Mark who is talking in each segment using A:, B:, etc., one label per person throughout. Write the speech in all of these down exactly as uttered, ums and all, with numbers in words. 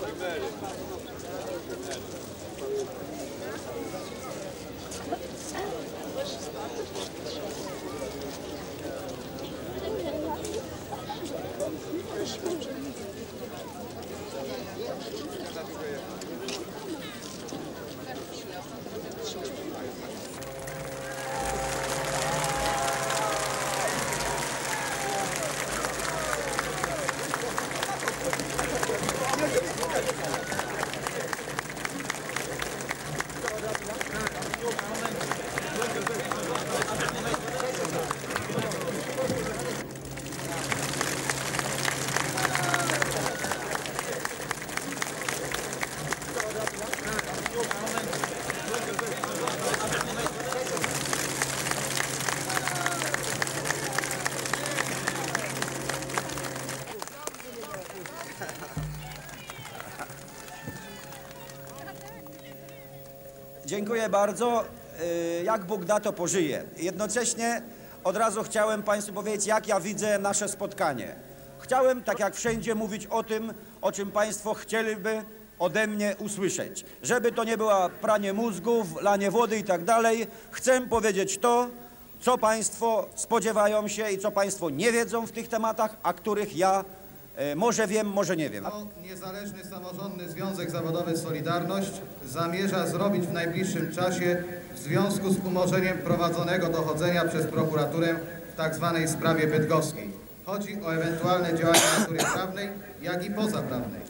A: Dziękuję bardzo. Jak Bóg da, to pożyje. Jednocześnie od razu chciałem Państwu powiedzieć, jak ja widzę nasze spotkanie. Chciałem, tak jak wszędzie, mówić o tym, o czym Państwo chcieliby ode mnie usłyszeć. Żeby to nie było pranie mózgów, lanie wody i tak dalej, chcę powiedzieć to, co Państwo spodziewają się i co Państwo nie wiedzą w tych tematach, a których ja e, może wiem, może nie wiem.
B: To Niezależny Samorządny Związek Zawodowy Solidarność zamierza zrobić w najbliższym czasie w związku z umorzeniem prowadzonego dochodzenia przez prokuraturę w tak zwanej sprawie bydgoskiej. Chodzi o ewentualne działania natury prawnej, jak i pozaprawnej.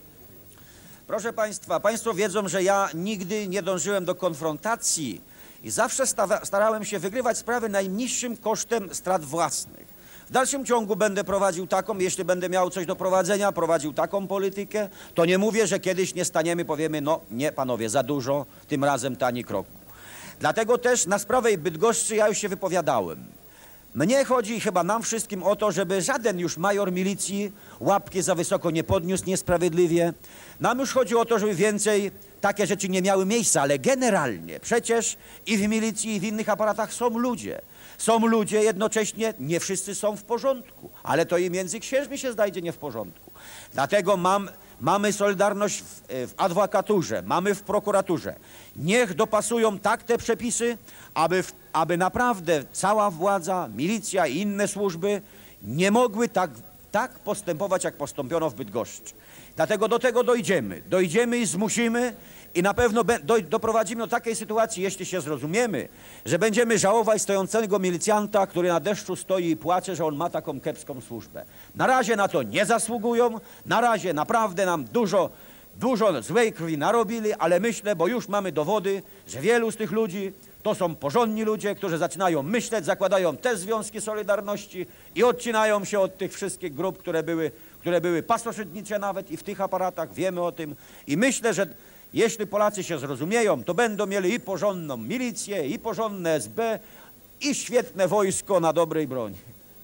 A: Proszę Państwa, Państwo wiedzą, że ja nigdy nie dążyłem do konfrontacji i zawsze starałem się wygrywać sprawy najniższym kosztem strat własnych. W dalszym ciągu będę prowadził taką, jeśli będę miał coś do prowadzenia, prowadził taką politykę, to nie mówię, że kiedyś nie staniemy, powiemy, no nie panowie, za dużo, tym razem to ani kroku. Dlatego też na sprawę Bydgoszczy ja już się wypowiadałem. Mnie chodzi chyba nam wszystkim o to, żeby żaden już major milicji łapki za wysoko nie podniósł niesprawiedliwie. Nam już chodzi o to, żeby więcej takie rzeczy nie miały miejsca, ale generalnie przecież i w milicji, i w innych aparatach są ludzie. Są ludzie jednocześnie, nie wszyscy są w porządku, ale to i między księżmi się znajdzie nie w porządku. Dlatego mam, mamy solidarność w, w adwokaturze, mamy w prokuraturze. Niech dopasują tak te przepisy, aby, aby naprawdę cała władza, milicja i inne służby nie mogły tak, tak postępować, jak postąpiono w Bydgoszczy. Dlatego do tego dojdziemy. Dojdziemy i zmusimy i na pewno do, doprowadzimy do takiej sytuacji, jeśli się zrozumiemy, że będziemy żałować stojącego milicjanta, który na deszczu stoi i płacze, że on ma taką kiepską służbę. Na razie na to nie zasługują, na razie naprawdę nam dużo, dużo złej krwi narobili, ale myślę, bo już mamy dowody, że wielu z tych ludzi to są porządni ludzie, którzy zaczynają myśleć, zakładają te związki Solidarności i odcinają się od tych wszystkich grup, które były, które były pasożytnicze nawet i w tych aparatach, wiemy o tym. I myślę, że jeśli Polacy się zrozumieją, to będą mieli i porządną milicję, i porządne S B, i świetne wojsko na dobrej broni.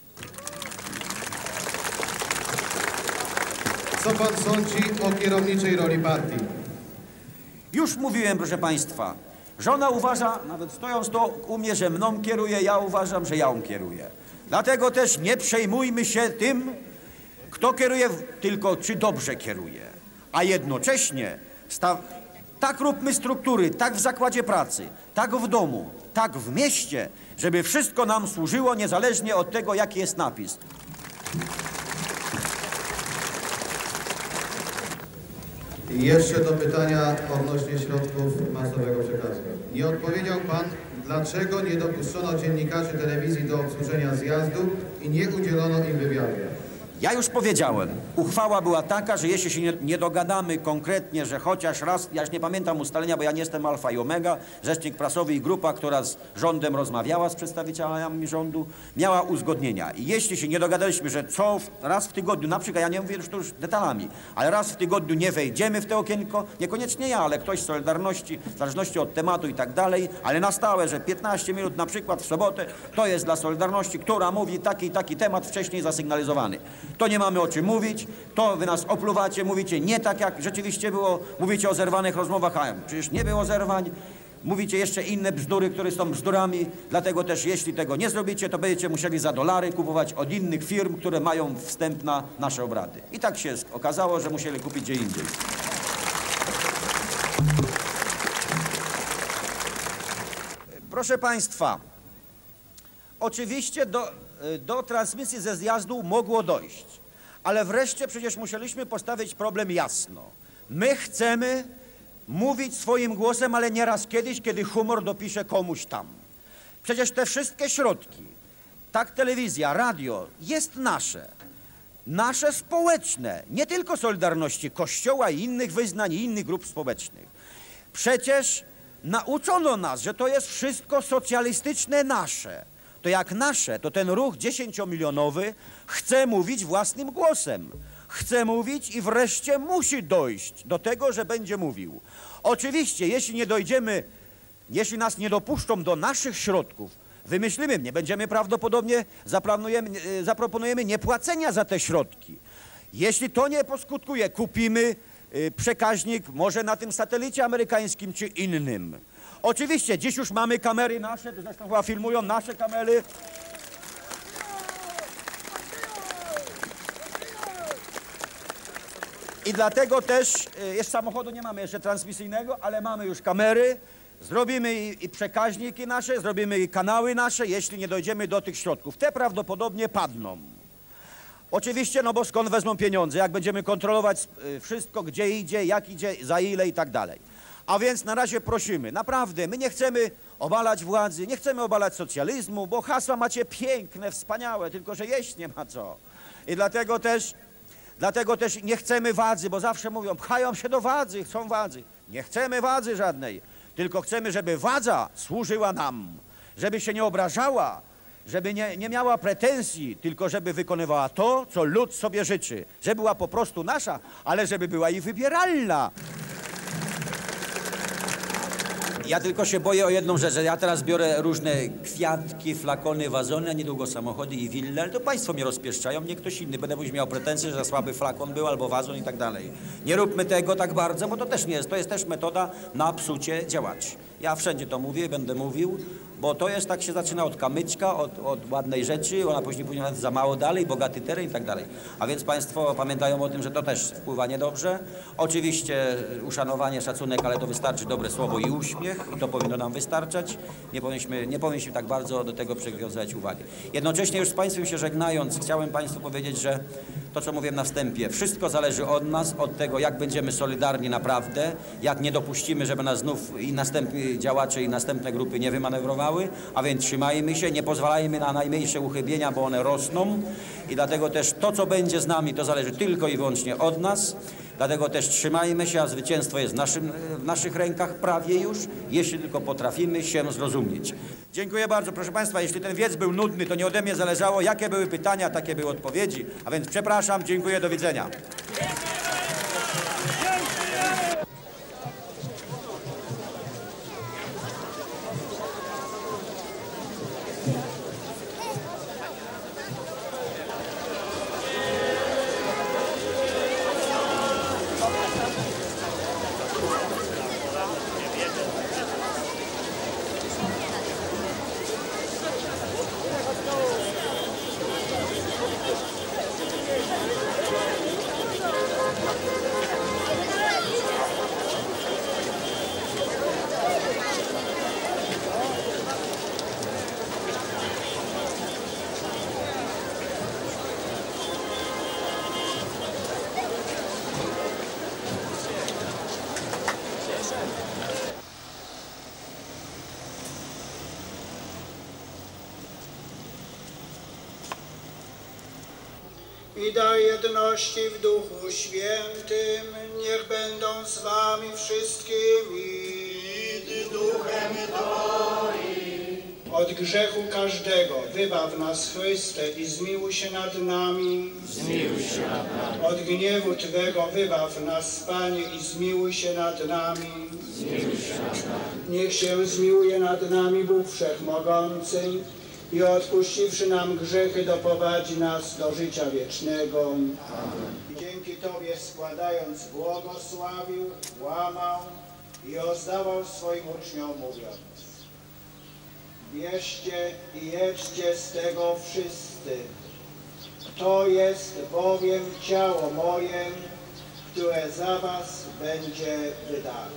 B: Co pan sądzi o kierowniczej roli partii?
A: Już mówiłem, proszę Państwa, żona uważa, nawet stojąc to u mnie, że mną kieruje, ja uważam, że ja ją kieruję. Dlatego też nie przejmujmy się tym, kto kieruje, tylko czy dobrze kieruje. A jednocześnie tak róbmy struktury, tak w zakładzie pracy, tak w domu, tak w mieście, żeby wszystko nam służyło niezależnie od tego, jaki jest napis.
B: I jeszcze do pytania odnośnie środków masowego przekazu. Nie odpowiedział pan, dlaczego nie dopuszczono dziennikarzy telewizji do obsłużenia zjazdu i nie udzielono im wywiadu.
A: Ja już powiedziałem, uchwała była taka, że jeśli się nie, nie dogadamy konkretnie, że chociaż raz, ja już nie pamiętam ustalenia, bo ja nie jestem alfa i omega, rzecznik prasowy i grupa, która z rządem rozmawiała, z przedstawicielami rządu, miała uzgodnienia. I jeśli się nie dogadaliśmy, że co raz w tygodniu, na przykład, ja nie mówię już to już detalami, ale raz w tygodniu nie wejdziemy w to okienko, niekoniecznie ja, ale ktoś z Solidarności, w zależności od tematu i tak dalej, ale na stałe, że piętnaście minut na przykład w sobotę, to jest dla Solidarności, która mówi taki i taki temat wcześniej zasygnalizowany. To nie mamy o czym mówić, to wy nas opluwacie, mówicie nie tak jak rzeczywiście było, mówicie o zerwanych rozmowach, a przecież nie było zerwań, mówicie jeszcze inne bzdury, które są bzdurami, dlatego też jeśli tego nie zrobicie, to będziecie musieli za dolary kupować od innych firm, które mają wstęp na nasze obrady. I tak się okazało, że musieli kupić gdzie indziej. Proszę Państwa, oczywiście do, do transmisji ze zjazdu mogło dojść, ale wreszcie przecież musieliśmy postawić problem jasno. My chcemy mówić swoim głosem, ale nieraz kiedyś, kiedy humor dopisze komuś tam. Przecież te wszystkie środki, tak telewizja, radio, jest nasze. Nasze społeczne, nie tylko Solidarności, Kościoła i innych wyznań i innych grup społecznych. Przecież nauczono nas, że to jest wszystko socjalistyczne nasze. To jak nasze, to ten ruch dziesięciomilionowy chce mówić własnym głosem. Chce mówić i wreszcie musi dojść do tego, że będzie mówił. Oczywiście, jeśli nie dojdziemy, jeśli nas nie dopuszczą do naszych środków, wymyślimy, nie będziemy prawdopodobnie, zaplanujemy, zaproponujemy niepłacenia za te środki. Jeśli to nie poskutkuje, kupimy przekaźnik może na tym satelicie amerykańskim czy innym. Oczywiście, dziś już mamy kamery nasze, to zresztą chyba filmują nasze kamery. I dlatego też, jeszcze samochodu nie mamy jeszcze transmisyjnego, ale mamy już kamery. Zrobimy i, i przekaźniki nasze, zrobimy i kanały nasze, jeśli nie dojdziemy do tych środków. Te prawdopodobnie padną. Oczywiście, no bo skąd wezmą pieniądze, jak będziemy kontrolować wszystko, gdzie idzie, jak idzie, za ile i tak dalej. A więc na razie prosimy, naprawdę, my nie chcemy obalać władzy, nie chcemy obalać socjalizmu, bo hasła macie piękne, wspaniałe, tylko że jeść nie ma co. I dlatego też, dlatego też nie chcemy władzy, bo zawsze mówią, pchają się do władzy, chcą władzy. Nie chcemy władzy żadnej, tylko chcemy, żeby władza służyła nam, żeby się nie obrażała, żeby nie, nie miała pretensji, tylko żeby wykonywała to, co lud sobie życzy. Żeby była po prostu nasza, ale żeby była i wybieralna. Ja tylko się boję o jedną rzecz, że ja teraz biorę różne kwiatki, flakony, wazony, a niedługo samochody i wille, ale to państwo mnie rozpieszczają, nie ktoś inny. Będę później miał pretensje, że za słaby flakon był albo wazon i tak dalej. Nie róbmy tego tak bardzo, bo to też nie jest, to jest też metoda na psucie działaczy. Ja wszędzie to mówię, będę mówił, bo to jest, tak się zaczyna od kamyczka, od, od ładnej rzeczy, ona później później za mało dalej, bogaty teren i tak dalej. A więc państwo pamiętają o tym, że to też wpływa niedobrze. Oczywiście uszanowanie, szacunek, ale to wystarczy dobre słowo i uśmiech i to powinno nam wystarczać. Nie powinniśmy, nie powinniśmy tak bardzo do tego przywiązywać uwagi. Jednocześnie już z państwem się żegnając, chciałem państwu powiedzieć, że to, co mówiłem na wstępie, wszystko zależy od nas, od tego, jak będziemy solidarni naprawdę, jak nie dopuścimy, żeby nas znów i następni działacze i następne grupy nie wymanewrowały, a więc trzymajmy się, nie pozwalajmy na najmniejsze uchybienia, bo one rosną i dlatego też to, co będzie z nami, to zależy tylko i wyłącznie od nas. Dlatego też trzymajmy się, a zwycięstwo jest w, naszym, w naszych rękach prawie już, jeśli tylko potrafimy się zrozumieć. Dziękuję bardzo. Proszę Państwa, jeśli ten wiec był nudny, to nie ode mnie zależało, jakie były pytania, takie były odpowiedzi. A więc przepraszam, dziękuję, do widzenia.
C: I da jedności w Duchu Świętym, niech będą z wami wszystkimi. I duchem Twoim. Od grzechu każdego wybaw nas, Chryste, i zmiłuj się nad nami. Zmiłuj się nad nami. Od gniewu Twego wybaw nas, Panie, i zmiłuj się nad nami. Zmiłuj się nad nami. Niech się zmiłuje nad nami Bóg Wszechmogący i odpuściwszy nam grzechy, doprowadzi nas do życia wiecznego. Amen. Dzięki Tobie składając, błogosławił, łamał i rozdawał swoim uczniom, mówiąc: bierzcie i jedzcie z tego wszyscy. To jest bowiem ciało moje, które za was będzie wydane.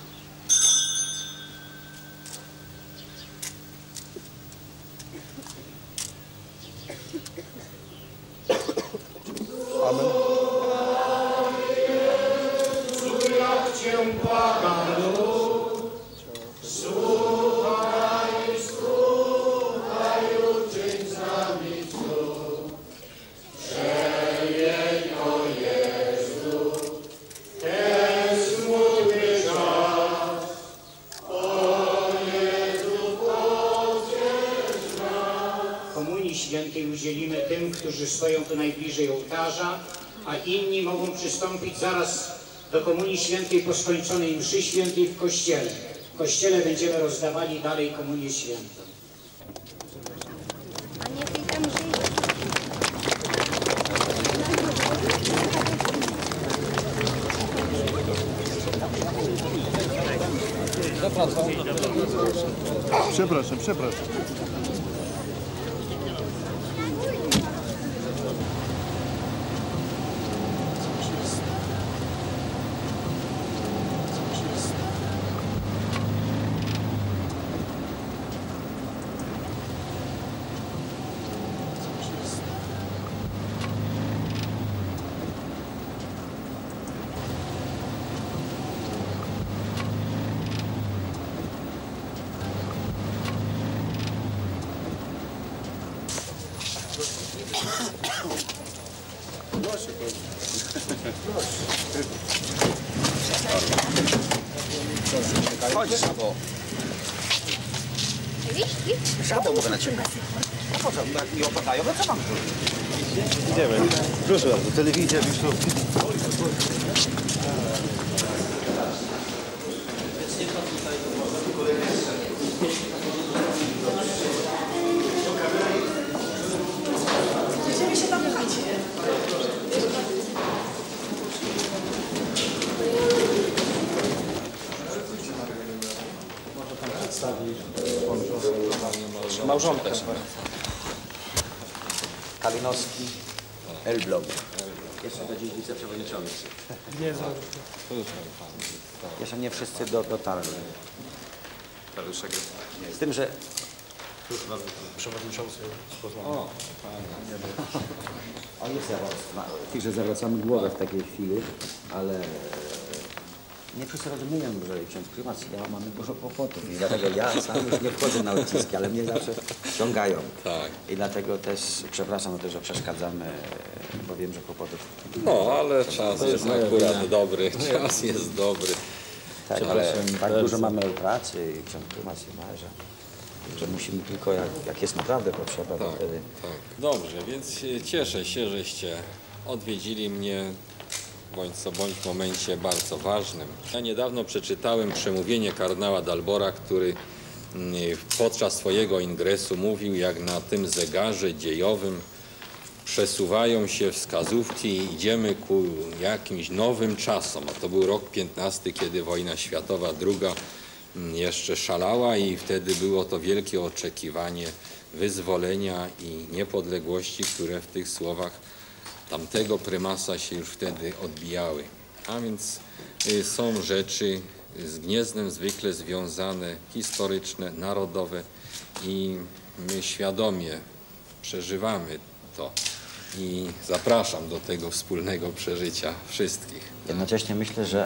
D: Komunii Świętej udzielimy tym, którzy stoją tu najbliżej ołtarza, a inni mogą przystąpić zaraz do Komunii Świętej po skończonej mszy świętej w Kościele. W Kościele będziemy rozdawali dalej Komunię Świętą.
E: A nie ty tam żyjesz.
F: Przepraszam, przepraszam.
A: Chodź, Szabo. Szabo mogę na ciebie. No po co, jak mi opadają, no co mam tu?
F: Idziemy. Proszę bardzo, telewizja, wiszówki.
G: Będziemy się tam pchać.
A: Małżonkę. Kalinowski, Elbląg. Jestem do dziś wiceprzewodniczący. Nie, Jeszcze nie wszyscy do, dotarli. Z tym, że...
F: Przewodniczący
A: O, on jest zaraz. Tych, że zawracamy głowę w takiej chwili, ale nie wszyscy rozumieją, że ksiądz prymas i ja mamy dużo kłopotów i dlatego ja sam już nie wchodzę na odciski, ale mnie zawsze ciągają.
H: Tak.
A: I dlatego też przepraszam za to, że przeszkadzamy, bo wiem, że kłopotów...
H: No, ale czas jest akurat dobry, czas jest dobry.
A: Tak, ale tak dużo mamy pracy i ksiądz prymas i ma, że, że musimy tylko, jak, jak jest naprawdę potrzeba, to
H: Tak,
A: wtedy...
H: tak. Dobrze, więc cieszę się, żeście odwiedzili mnie bądź co bądź w momencie bardzo ważnym. Ja niedawno przeczytałem przemówienie kardynała Dalbora, który podczas swojego ingresu mówił, jak na tym zegarze dziejowym przesuwają się wskazówki i idziemy ku jakimś nowym czasom. A to był rok piętnasty, kiedy wojna światowa druga jeszcze szalała i wtedy było to wielkie oczekiwanie wyzwolenia i niepodległości, które w tych słowach tamtego prymasa się już wtedy odbijały. A więc y, są rzeczy z Gniezdem zwykle związane, historyczne, narodowe i my świadomie przeżywamy to i zapraszam do tego wspólnego przeżycia wszystkich.
A: Jednocześnie myślę, że,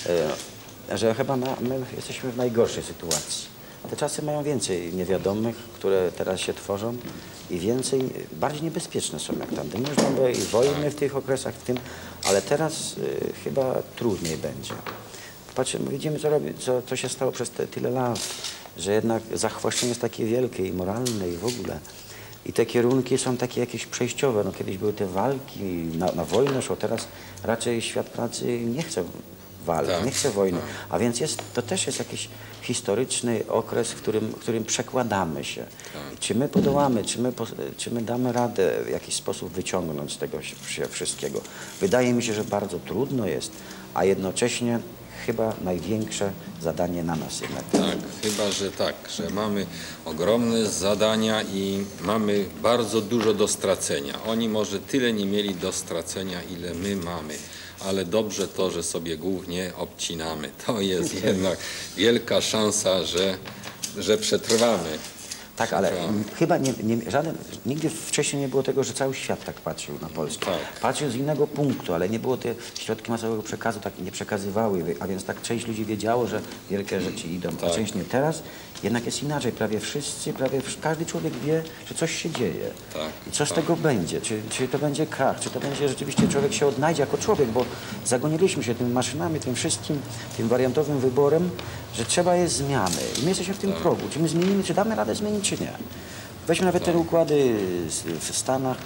A: e, że chyba na, my jesteśmy w najgorszej sytuacji. Te czasy mają więcej niewiadomych, które teraz się tworzą i więcej, bardziej niebezpieczne są jak tamte. Można by i wojny w tych okresach, w tym, ale teraz y, chyba trudniej będzie. Patrzymy, widzimy, co, robi, co, co się stało przez te tyle lat, że jednak zachwaszczenie jest takie wielkie i moralne i w ogóle. I te kierunki są takie jakieś przejściowe. No, kiedyś były te walki, na, na wojnę szło, teraz raczej świat pracy nie chce walk,
H: Tak,
A: nie chce wojny.
H: tak.
A: A więc jest, to też jest jakiś historyczny okres, w którym, w którym przekładamy się.
H: Tak.
A: Czy my podołamy, czy my, po- czy my damy radę w jakiś sposób wyciągnąć z tego się wszystkiego. Wydaje mi się, że bardzo trudno jest, a jednocześnie chyba największe zadanie na nas jednak.
H: Tak, chyba, że tak, że mamy ogromne zadania i mamy bardzo dużo do stracenia. Oni może tyle nie mieli do stracenia, ile my mamy, ale dobrze to, że sobie głównie obcinamy. To jest jednak wielka szansa, że, że przetrwamy.
A: Tak, ale chyba nie, nie, żaden, nigdy wcześniej nie było tego, że cały świat tak patrzył na Polskę.
H: Tak.
A: Patrzył z innego punktu, ale nie było te środki masowego przekazu, tak nie przekazywały, a więc tak część ludzi wiedziało, że wielkie rzeczy idą, a
H: Tak.
A: część nie. Teraz jednak jest inaczej. Prawie wszyscy, prawie wsz- każdy człowiek wie, że coś się dzieje.
H: Tak,
A: I co z
H: tak.
A: tego będzie? Czy, czy to będzie krach? Czy to będzie rzeczywiście człowiek się odnajdzie jako człowiek? Bo zagoniliśmy się tymi maszynami, tym wszystkim, tym wariantowym wyborem, że trzeba jest zmiany. I my jesteśmy w tym progu. Czy my zmienimy, czy damy radę zmienić, czy nie? Weźmy nawet te układy z- w Stanach,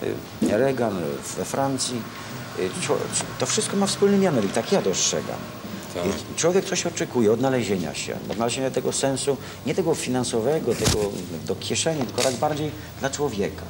A: y, Reagan we Francji. Y, czo- To wszystko ma wspólny mianownik, tak ja dostrzegam.
H: Tak.
A: I człowiek coś oczekuje, odnalezienia się, odnalezienia tego sensu, nie tego finansowego, tego do kieszeni, tylko tak bardziej dla człowieka.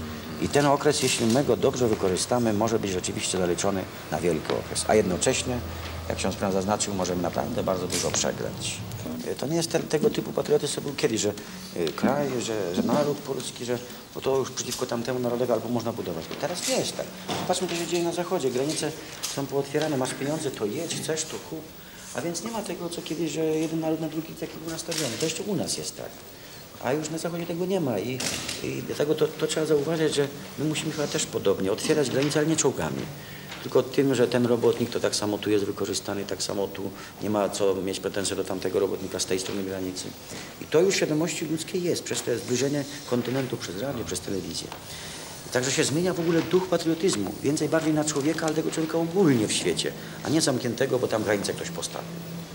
A: I ten okres, jeśli my go dobrze wykorzystamy, może być rzeczywiście zaliczony na wielki okres. A jednocześnie, jak ksiądz Pan zaznaczył, możemy naprawdę bardzo dużo przegrać. To nie jest ten, tego typu patriotyzm, co był kiedyś, że y, kraj, że, że naród polski, że bo to już przeciwko tamtemu narodowi albo można budować. I teraz jest tak. Patrzmy, co się dzieje na zachodzie. Granice są pootwierane, masz pieniądze, to jedź, chcesz, to kup. A więc nie ma tego, co kiedyś, że jeden naród na drugi taki był nastawiony. To jeszcze u nas jest tak. A już na zachodzie tego nie ma i, i dlatego to, to trzeba zauważyć, że my musimy chyba też podobnie otwierać granice, ale nie czołgami. Tylko tym, że ten robotnik to tak samo tu jest wykorzystany, tak samo tu nie ma co mieć pretensje do tamtego robotnika z tej strony granicy. I to już w świadomości ludzkiej jest, przez to zbliżenie kontynentu, przez radio, przez telewizję. I także się zmienia w ogóle duch patriotyzmu, więcej bardziej na człowieka, ale tego człowieka ogólnie w świecie, a nie zamkniętego, bo tam granicę ktoś postawił.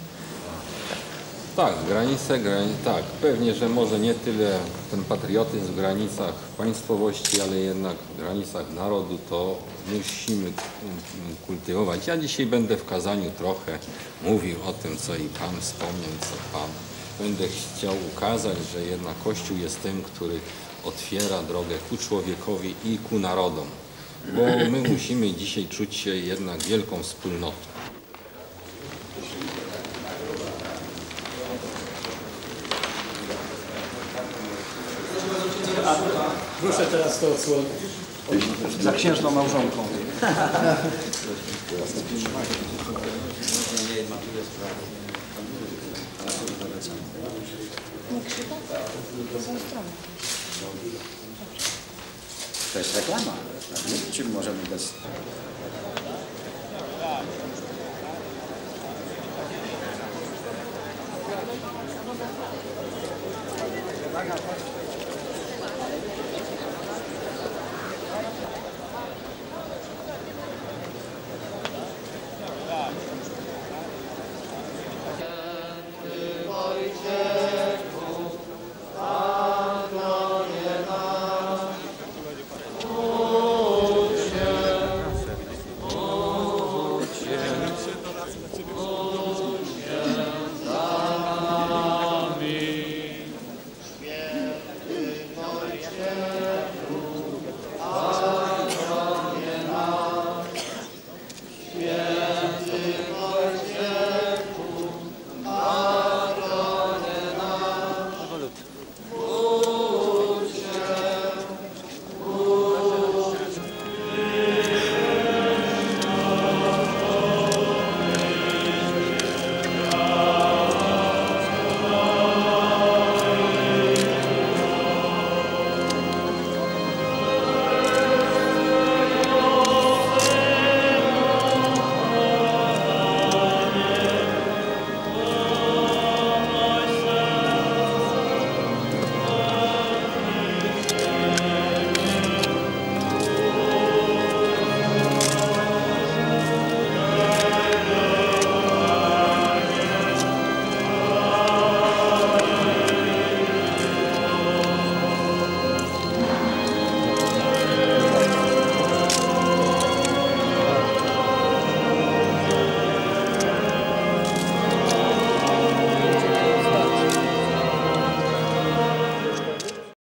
H: Tak, granice, grani tak. Pewnie, że może nie tyle ten patriotyzm w granicach państwowości, ale jednak w granicach narodu to musimy mm, kultywować. Ja dzisiaj będę w kazaniu trochę mówił o tym, co i Pan wspomniał, co Pan. Będę chciał ukazać, że jednak Kościół jest tym, który otwiera drogę ku człowiekowi i ku narodom. Bo my musimy dzisiaj czuć się jednak wielką wspólnotą.
E: Proszę teraz to odsłonić. Za księżną małżonką.
G: Nie krzyka? To są strony.
A: To jest reklama. Czym możemy bez...
B: Uwaga,